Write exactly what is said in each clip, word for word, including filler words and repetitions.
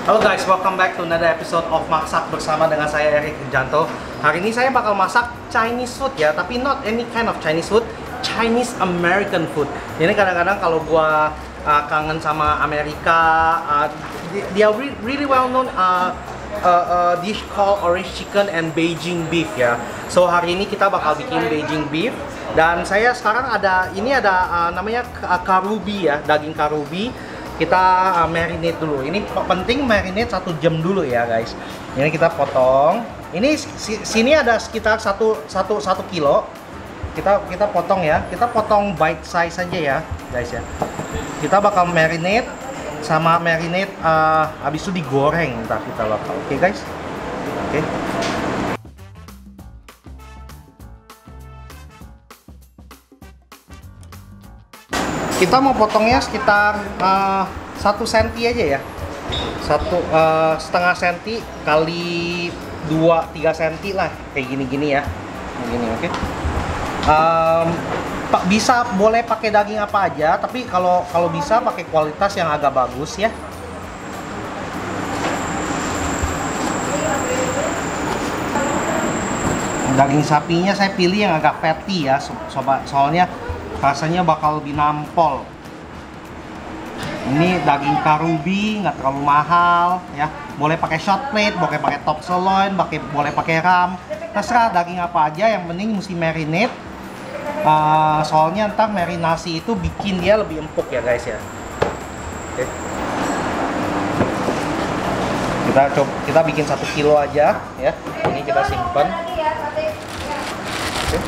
Halo guys, welcome back to another episode of Masak bersama dengan saya Eric Janto. Hari ini saya bakal masak Chinese food ya, tapi not any kind of Chinese food, Chinese American food. Ini kadang-kadang kalau gua uh, kangen sama Amerika, uh, dia re really well known uh, uh, uh, dish called orange chicken and Beijing beef ya. So hari ini kita bakal bikin Beijing beef. Dan saya sekarang ada, ini ada uh, namanya karubi ya, daging karubi. Kita uh, marinate dulu. Ini penting marinate satu jam dulu ya guys. Ini kita potong. Ini si, sini ada sekitar satu satu satu kilo. Kita kita potong ya. Kita potong bite size saja ya guys ya. Kita bakal marinate sama marinate. Uh, habis itu digoreng ntar kita bakal. Oke okay, guys. Oke. Okay. Kita mau potongnya sekitar uh, satu senti aja ya, satu uh, setengah senti kali dua tiga senti lah, kayak gini-gini ya, gini oke. Okay? Um, bisa boleh pakai daging apa aja, tapi kalau kalau bisa pakai kualitas yang agak bagus ya. Daging sapinya saya pilih yang agak fatty ya, sobat, soalnya rasanya bakal lebih nampol. Ini daging karubi, nggak terlalu mahal ya. Boleh pakai short plate, boleh pakai top sirloin, pakai boleh pakai ram. Terserah daging apa aja, yang penting mesti marinate. Uh, soalnya ntar marinasi itu bikin dia lebih empuk ya guys ya. Oke. Kita coba kita bikin satu kilo aja ya. Ini kita simpan. Oke.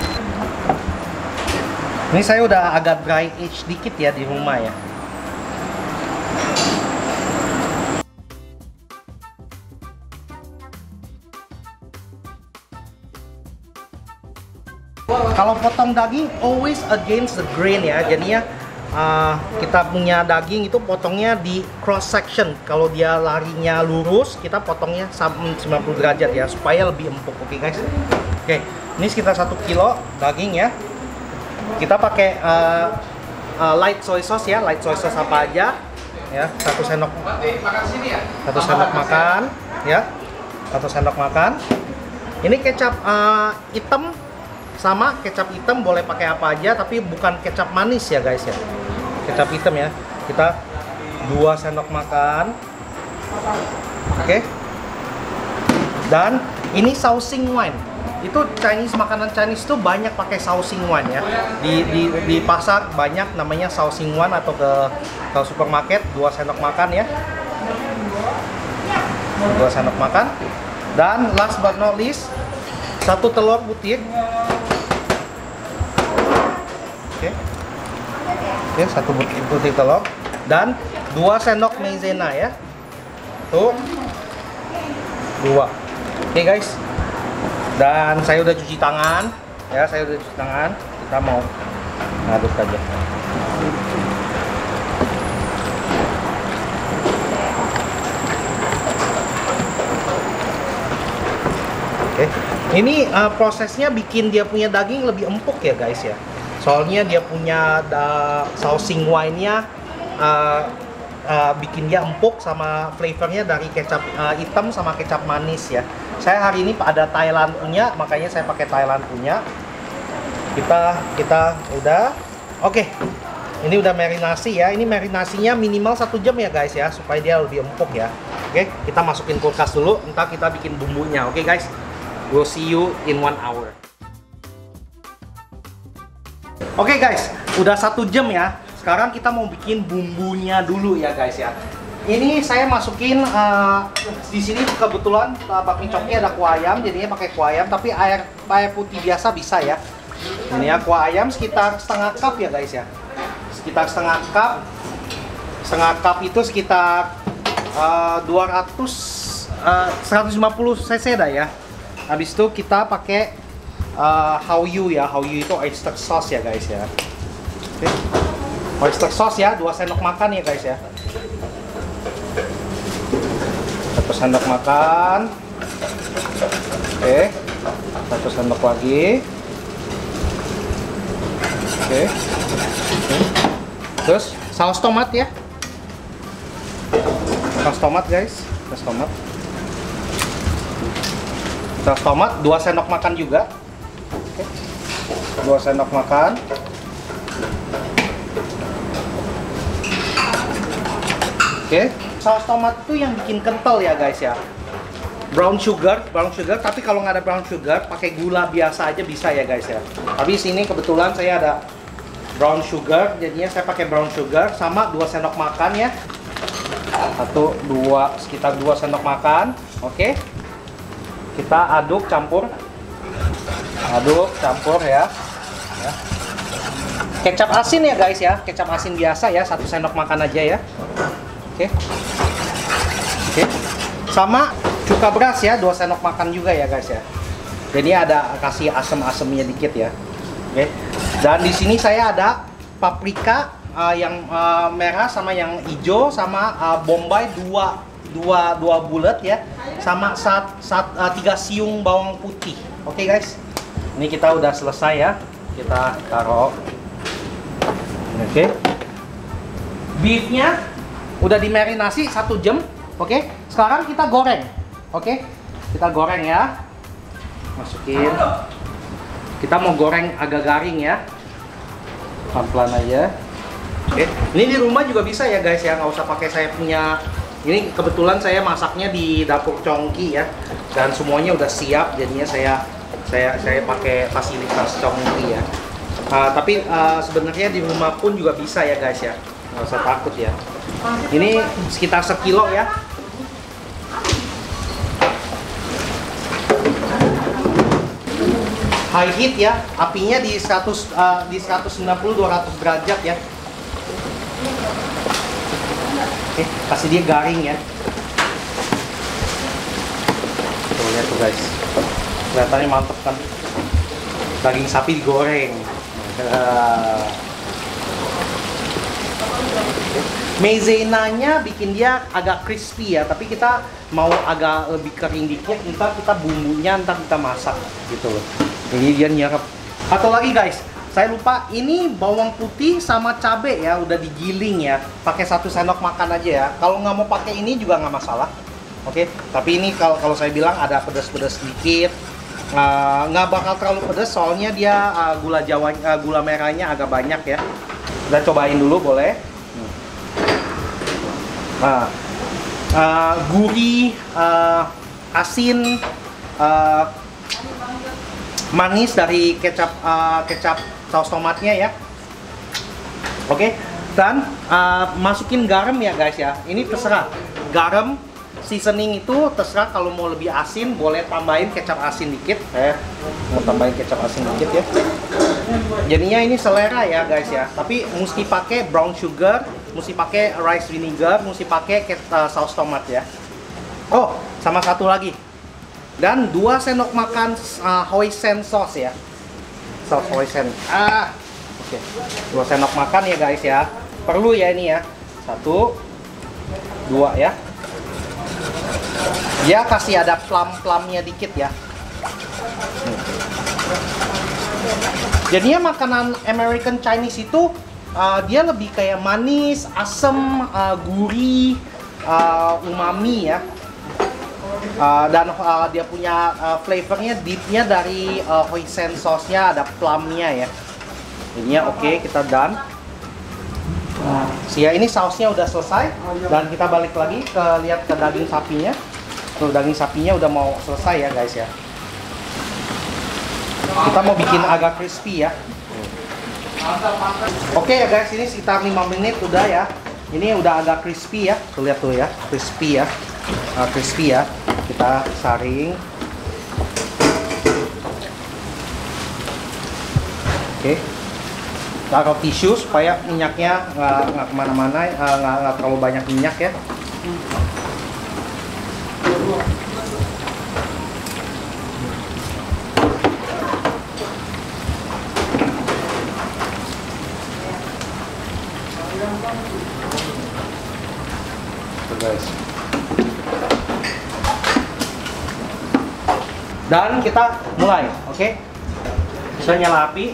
Ini saya udah agak dry age dikit ya di rumah ya. Kalau potong daging always against the grain ya. Jadinya uh, kita punya daging itu potongnya di cross section. Kalau dia larinya lurus, kita potongnya sembilan puluh derajat ya, supaya lebih empuk. Oke okay, guys. Oke, okay. Ini sekitar satu kilo daging ya. Kita pakai uh, uh, light soy sauce ya, light soy sauce apa aja ya, satu sendok satu sendok makan ya, satu sendok makan. Ini kecap uh, hitam sama kecap hitam boleh pakai apa aja, tapi bukan kecap manis ya guys ya, kecap hitam ya. Kita dua sendok makan, oke. Okay. Dan ini sausing wine. Itu Chinese, makanan Chinese itu banyak pakai sausing wine ya. Di, di, di pasar banyak namanya sausing wine, atau ke, ke supermarket. Dua sendok makan ya. Dua sendok makan. Dan last but not least, satu telur putih. Oke. Oke, satu putih, putih telur. Dan dua sendok maizena ya. Tuh. Dua. Oke guys. Dan saya udah cuci tangan ya, saya udah cuci tangan. Kita mau ngaduk aja. Oke, ini uh, prosesnya bikin dia punya daging lebih empuk ya guys ya. Soalnya dia punya da, sausing wine-nya uh, uh, bikin dia empuk, sama flavornya dari kecap uh, hitam sama kecap manis ya. Saya hari ini ada Thailand punya, makanya saya pakai Thailand punya. Kita kita udah, oke. Okay. Ini udah marinasi ya. Ini marinasinya minimal satu jam ya guys ya, supaya dia lebih empuk ya. Oke, okay. Kita masukin kulkas dulu. Entar kita bikin bumbunya. Oke okay, guys, we'll see you in one hour. Oke okay, guys, udah satu jam ya. Sekarang kita mau bikin bumbunya dulu ya guys ya. Ini saya masukin uh, di sini kebetulan uh, bakmi coknya ada kuah ayam, jadinya pakai kuah ayam, tapi air air putih biasa bisa ya. Ini ya kuah ayam sekitar setengah cup ya guys ya. Sekitar setengah cup. Setengah cup itu sekitar uh, dua ratus uh, seratus lima puluh cc dah ya. Habis itu kita pakai uh, hauyu ya. Hauyu itu oyster sauce ya guys ya. Oke. Oyster sauce ya, dua sendok makan ya guys ya. Satu sendok makan. Oke. Satu sendok lagi. Oke. Oke. Terus saus tomat ya. Saus tomat guys. saus tomat. Saus tomat dua sendok makan juga. Oke. dua sendok makan. Oke, saus tomat itu yang bikin kental ya guys ya. Brown sugar, brown sugar. Tapi kalau nggak ada brown sugar, pakai gula biasa aja bisa ya guys ya. Tapi sini kebetulan saya ada brown sugar, jadinya saya pakai brown sugar sama dua sendok makan ya. Satu, dua, sekitar dua sendok makan. Oke, kita aduk campur, aduk campur ya. ya. Kecap asin ya guys ya, kecap asin biasa ya, satu sendok makan aja ya. Oke, oke, sama cuka beras ya, dua sendok makan juga ya guys ya. Jadi ada kasih asam-asamnya dikit ya. Oke, dan di sini saya ada paprika uh, yang uh, merah sama yang hijau sama uh, bombay dua dua dua bulat ya, sama sat, sat, uh, tiga siung bawang putih. Oke guys, ini kita udah selesai ya. Kita taruh. Oke, beefnya udah dimarinasi satu jam. Oke, sekarang kita goreng. Oke, kita goreng ya. Masukin. Kita mau goreng agak garing ya, pelan-pelan aja. Oke, ini di rumah juga bisa ya guys ya, nggak usah pakai saya punya. Ini kebetulan saya masaknya di dapur Chongqi ya, dan semuanya udah siap. Jadinya saya saya saya pakai fasilitas Chongqi ya. Uh, tapi uh, sebenarnya di rumah pun juga bisa ya guys ya, nggak usah takut ya. Ini sekitar sekilo ya. High heat ya, apinya di seratus uh, di seratus sembilan puluh dua ratus derajat ya. Oke, kasih dia garing ya. Tuh lihat tuh guys, kelihatannya mantep kan. Daging sapi digoreng. Uh. Maizena-nya bikin dia agak crispy ya, tapi kita mau agak lebih kering dikit, ntar kita bumbunya ntar kita masak gitu loh. Ini dia nyerap. Atau lagi guys, saya lupa, ini bawang putih sama cabai ya udah digiling ya, pakai satu sendok makan aja ya. Kalau nggak mau pakai ini juga nggak masalah. Oke, tapi ini kalau kalau saya bilang ada pedas-pedas sedikit, uh, nggak bakal terlalu pedas soalnya dia uh, gula jawa, uh, gula merahnya agak banyak ya. Kita cobain dulu boleh. Nah, uh, gurih, uh, asin, uh, manis dari kecap uh, kecap saus tomatnya ya. Oke, dan uh, masukin garam ya guys ya. Ini terserah, garam seasoning itu terserah, kalau mau lebih asin boleh tambahin kecap asin dikit. Eh, mau tambahin kecap asin dikit ya. Jadinya ini selera ya guys ya. Tapi mesti pakai brown sugar, mesti pakai rice vinegar, mesti pakai uh, saus tomat ya. Oh, sama satu lagi. Dan dua sendok makan uh, hoisin sauce ya. Saus hoisin. Ah, oke. Okay. Dua sendok makan ya guys ya. Perlu ya ini ya. Satu, dua ya. Dia kasih ada plum-plumnya dikit ya. Hmm. Jadinya makanan American Chinese itu uh, dia lebih kayak manis, asam, uh, gurih, uh, umami ya. Uh, dan uh, dia punya uh, flavornya, deepnya dari uh, hoisin sauce-nya, ada plumnya ya. Jadinya oke, okay, kita done. Nah, ya ini sausnya udah selesai, dan kita balik lagi ke lihat ke daging sapinya. Tuh daging sapinya udah mau selesai ya guys ya. Kita mau bikin agak crispy ya. Oke ya guys, ini sekitar lima menit udah ya. Ini udah agak crispy ya. Tuh lihat tuh ya, crispy ya. Uh, crispy ya. Kita saring. Oke. Taruh tisu supaya minyaknya nggak kemana-mana, nggak terlalu banyak minyak ya. Guys. Dan kita mulai, oke? Okay? Bisa nyala api.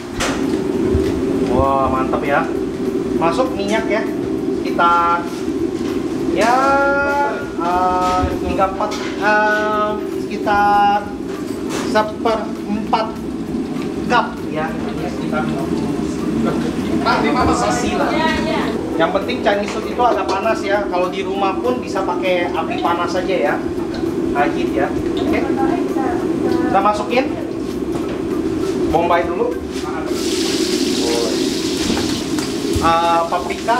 Wah, mantap ya. Masuk minyak ya. Kita ya uh, Hingga empat, uh, sekitar seperempat cup ya. Ini sekitar sila. Yang penting Chinese food itu agak panas ya. Kalau di rumah pun bisa pakai api panas saja ya. High ya. Oke. Kita masukin bombay dulu. Uh, paprika.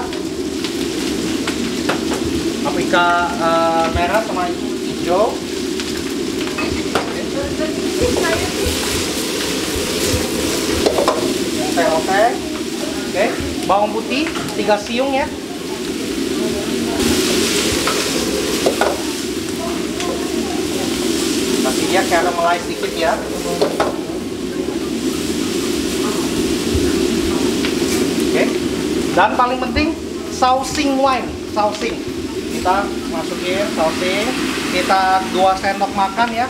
Paprika uh, merah sama hijau. Oke. Oke. Bawang putih tiga siung ya. Kasih dia caramelize sedikit ya. Oke. Dan paling penting sausing wine, sausing. Kita masukin sausing. Kita dua sendok makan ya.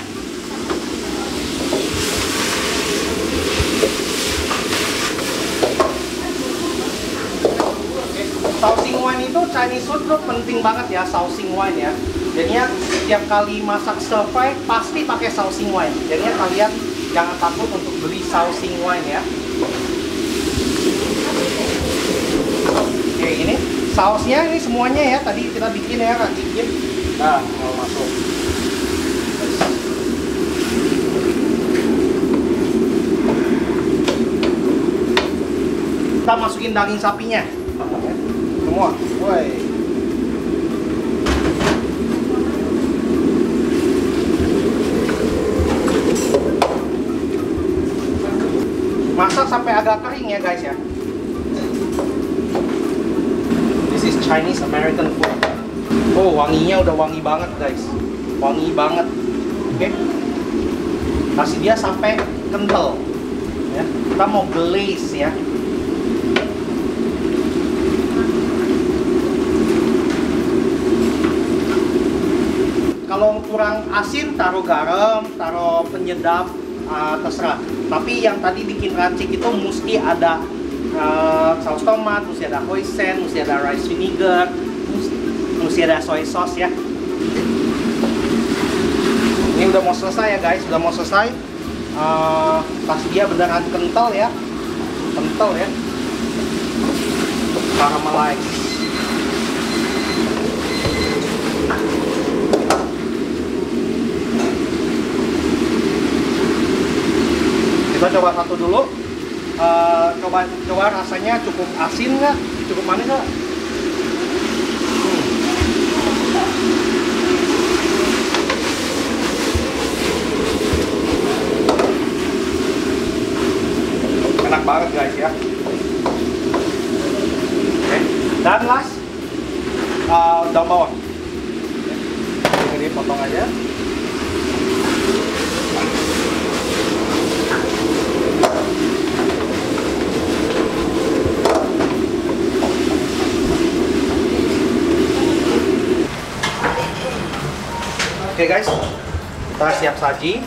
Sausing wine itu Chinese food tuh penting banget ya, sausing wine ya. Jadinya setiap kali masak stir fry pasti pakai sausing wine. Jadinya kalian jangan takut untuk beli sausing wine ya. Oke, ini sausnya ini semuanya ya, tadi kita bikin ya, racikin. Nah, mau masuk. Kita masukin daging sapinya. Semua, woi. Masak sampai agak kering ya guys ya. This is Chinese American food. Oh, wanginya udah wangi banget guys, wangi banget. Oke, okay. Kasih dia sampai kental. Ya. Kita mau glaze ya. Kalau kurang asin, taruh garam, taruh penyedap, uh, terserah. Tapi yang tadi bikin racik itu mesti ada uh, saus tomat, mesti ada hoisin, mesti ada rice vinegar, mesti, mesti ada soy sauce ya. Ini udah mau selesai ya guys, udah mau selesai. Uh, kasih dia beneran kental ya, kental ya. Caramelize. Kita coba satu dulu, uh, coba coba rasanya cukup asin nggak, cukup manis nggak? Hmm. Enak banget guys ya. Oke, dan last uh, daun bawang. Ini potong aja. Oke okay guys, kita siap saji.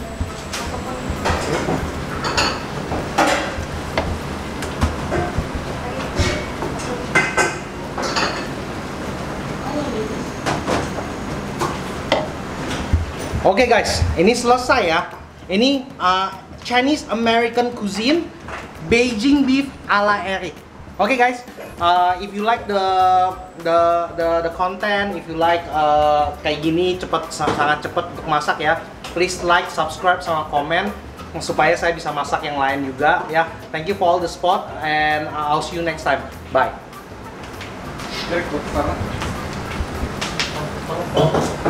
Oke okay guys, ini selesai ya. Ini uh, Chinese American cuisine, Beijing beef ala Eric. Oke okay guys, uh, if you like the the the the content, if you like uh, kayak gini cepet, sangat cepet untuk masak ya, please like, subscribe sama komen supaya saya bisa masak yang lain juga ya. Thank you for all the support and I'll see you next time. Bye.